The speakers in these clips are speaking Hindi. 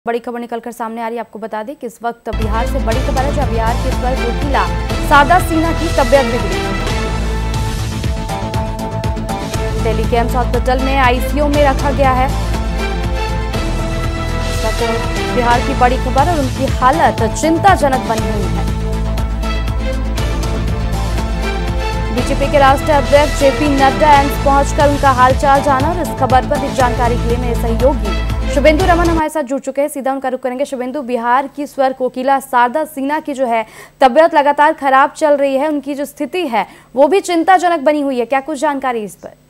बड़ी खबर निकलकर सामने आ रही है। आपको बता दें कि इस वक्त बिहार से बड़ी खबर है, जहां बिहार के स्वर कोकिला शारदा सिन्हा की तबियत बिगड़ी। दिल्ली के एम्स हॉस्पिटल में आईसीयू में रखा गया है। इस वक्त बिहार की बड़ी खबर और उनकी हालत चिंताजनक बनी हुई है। बीजेपी के राष्ट्रीय अध्यक्ष जेपी नड्डा एम्स पहुंचकर उनका हालचाल जाना और इस खबर पर अधिक जानकारी के लिए मेरे सहयोगी शुभेंदु रमन हमारे साथ जुड़ चुके हैं। सीधा उनका रुख करेंगे। शुभेंदु, बिहार की स्वर कोकिला शारदा सिन्हा की जो है तबियत लगातार खराब चल रही है, उनकी जो स्थिति है वो भी चिंताजनक बनी हुई है, क्या कुछ जानकारी इस पर?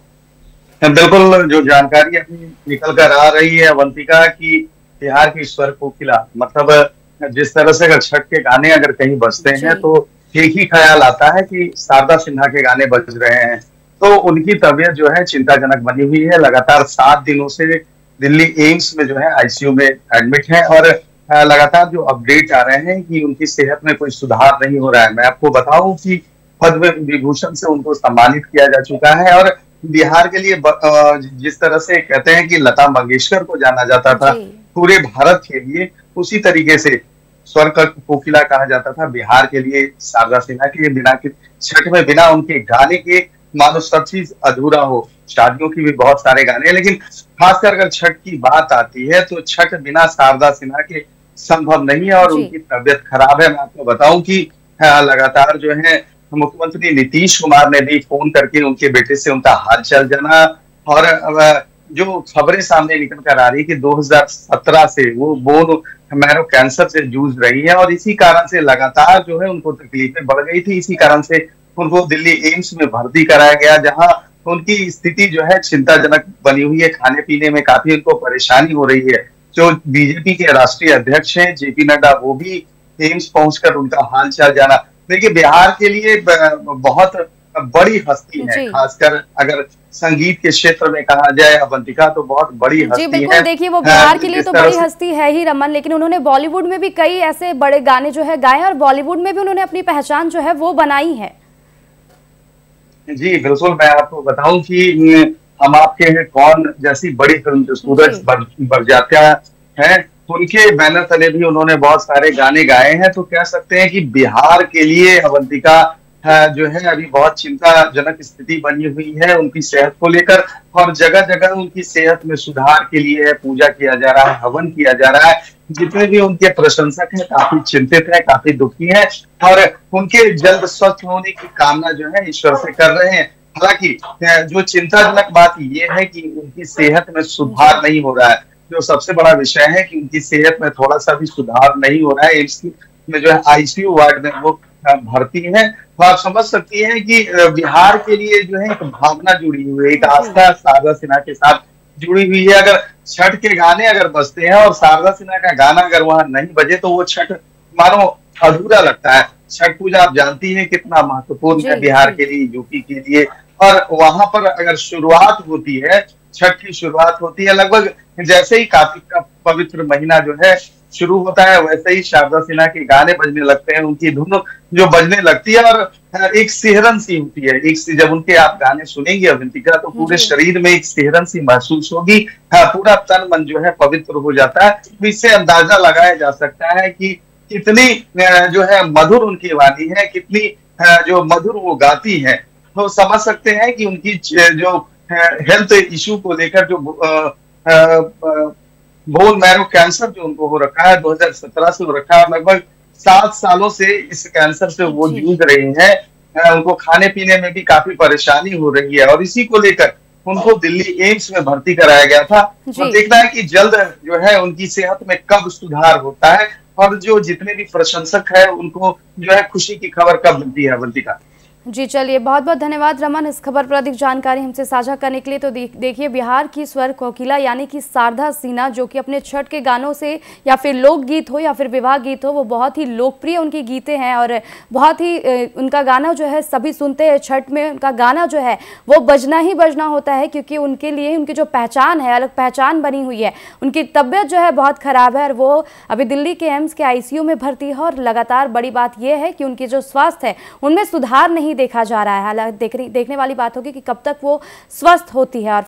बिल्कुल, जो जानकारी अभी निकल कर आ रही है अवंतिका की, बिहार की स्वर कोकिला, मतलब जिस तरह से अगर छठ के गाने अगर कहीं बजते हैं तो एक ही ख्याल आता है कि शारदा सिन्हा के गाने बज रहे हैं। तो उनकी तबीयत जो है चिंताजनक बनी हुई है। लगातार 7 दिनों से दिल्ली एम्स में जो है आईसीयू में एडमिट है और लगातार जो अपडेट आ रहे हैं कि उनकी सेहत में कोई सुधार नहीं हो रहा है। मैं आपको बताऊं कि पद्म विभूषण से उनको सम्मानित किया जा चुका है और बिहार के लिए जिस तरह से कहते हैं कि लता मंगेशकर को जाना जाता था पूरे भारत के लिए, उसी तरीके से स्वर कोकिला कहा जाता था बिहार के लिए शारदा सिन्हा के। बिना छठ में बिना उनके गाने के मानो सब चीज अधूरा हो। शादियों की भी बहुत सारे गाने हैं, लेकिन खासकर अगर छठ की बात आती है तो छठ बिना शारदा सिन्हा के संभव नहीं है और उनकी तबियत खराब है। मैं आपको बताऊं कि लगातार जो है मुख्यमंत्री नीतीश कुमार ने भी फोन करके उनके बेटे से उनका हालचाल जाना और जो खबरें सामने निकल कर आ रही है कि 2017 से वो बोन मैरो कैंसर से जूझ रही है और इसी कारण से लगातार जो है उनको तकलीफें बढ़ गई थी। इसी कारण से उनको दिल्ली एम्स में भर्ती कराया गया, जहां उनकी स्थिति जो है चिंताजनक बनी हुई है। खाने पीने में काफी उनको परेशानी हो रही है। जो बीजेपी के राष्ट्रीय अध्यक्ष हैं जेपी नड्डा, वो भी एम्स पहुंचकर उनका हालचाल जाना। देखिए, बिहार के लिए बहुत बड़ी हस्ती है, खासकर अगर संगीत के क्षेत्र में कहा जाए अवंतिका तो बहुत बड़ी हस्ती है। बिल्कुल, देखिए वो बिहार के लिए तो बड़ी हस्ती है ही रमन, लेकिन उन्होंने बॉलीवुड में भी कई ऐसे बड़े गाने जो है गाए और बॉलीवुड में भी उन्होंने अपनी पहचान जो है वो बनाई है। जी बिल्कुल, मैं आपको बताऊं कि हम आपके हैं कौन जैसी बड़ी फिल्म जो सूरज बरजात्या है, उनके बैनर तले भी उन्होंने बहुत सारे गाने गाए हैं। तो कह सकते हैं कि बिहार के लिए अवंतिका जो है अभी बहुत चिंताजनक स्थिति बनी हुई है उनकी सेहत को लेकर और जगह जगह उनकी सेहत में सुधार के लिए पूजा किया जा रहा है, हवन किया जा रहा है। जितने भी उनके प्रशंसक हैं काफी चिंतित हैं, काफी दुखी हैं और उनके जल्द स्वस्थ होने की कामना जो है ईश्वर से कर रहे हैं। हालांकि जो चिंताजनक बात ये है कि उनकी सेहत में सुधार नहीं हो रहा है। जो सबसे बड़ा विषय है कि उनकी सेहत में थोड़ा सा भी सुधार नहीं हो रहा है। एम्स में जो है आईसीयू वार्ड में वो भर्ती है। तो आप समझ सकती हैं कि बिहार के लिए जो है एक भावना जुड़ी हुई है, एक आस्था शारदा सिन्हा के साथ जुड़ी हुई है। अगर छठ के गाने अगर बजते हैं और शारदा सिन्हा का गाना अगर वहां नहीं बजे तो वो छठ मानो अधूरा लगता है। छठ पूजा आप जानती हैं कितना महत्वपूर्ण है बिहार के लिए, यूपी के लिए। और वहां पर अगर शुरुआत होती है, छठ की शुरुआत होती है, लगभग जैसे ही कार्तिक का पवित्र महीना जो है शुरू होता है वैसे ही शारदा सिन्हा के गाने बजने लगते हैं, उनकी धुन जो बजने लगती है और एक सिहरन सी होती है। एक जब उनके आप गाने सुनेंगे अवंतिका तो पूरे शरीर में एक सिहरन सी महसूस होगी। पूरा तन मन जो है पवित्र हो जाता है। तो इससे अंदाजा लगाया जा सकता है कि कितनी जो है मधुर उनकी वाणी है, कितनी जो मधुर वो गाती है। तो समझ सकते हैं कि उनकी जो हेल्थ इश्यू को लेकर जो बोन मैरो कैंसर जो उनको हो रखा है 2017 से हो रखा है, लगभग 7 सालों से इस कैंसर से वो जूझ रहे हैं। उनको खाने पीने में भी काफी परेशानी हो रही है और इसी को लेकर उनको दिल्ली एम्स में भर्ती कराया गया था। और देखना है कि जल्द जो है उनकी सेहत में कब सुधार होता है और जो जितने भी प्रशंसक है उनको जो है खुशी की खबर कब मिलती है अवंतिका। जी चलिए, बहुत बहुत धन्यवाद रमन इस खबर पर अधिक जानकारी हमसे साझा करने के लिए। तो देखिए, बिहार की स्वर कोकिला यानी कि शारदा सिन्हा, जो कि अपने छठ के गानों से या फिर लोकगीत हो या फिर विवाह गीत हो, वो बहुत ही लोकप्रिय उनकी गीतें हैं और बहुत ही उनका गाना जो है सभी सुनते हैं। छठ में उनका गाना जो है वो बजना ही बजना होता है, क्योंकि उनके लिए उनकी जो पहचान है, अलग पहचान बनी हुई है। उनकी तबियत जो है बहुत खराब है और वो अभी दिल्ली के एम्स के आईसीयू में भर्ती है और लगातार बड़ी बात यह है कि उनकी जो स्वास्थ्य है उनमें सुधार नहीं देखा जा रहा है। हालांकि देखने वाली बात होगी कि कब तक वो स्वस्थ होती है। और